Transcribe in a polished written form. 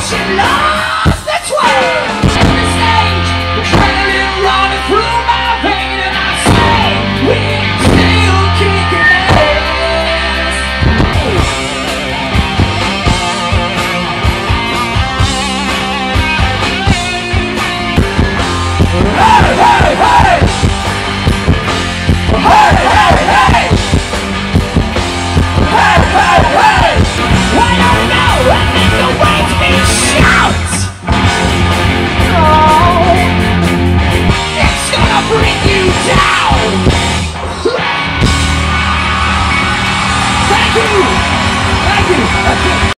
She lost the twirl on the stage, adrenaline running through my vein, and I say we're still kicking ass. Hey, hey, hey! Hey, hey, hey! Hey, hey, hey! I don't know, I think the waves me shout! Oh, it's gonna bring you down! Thank you! Thank you!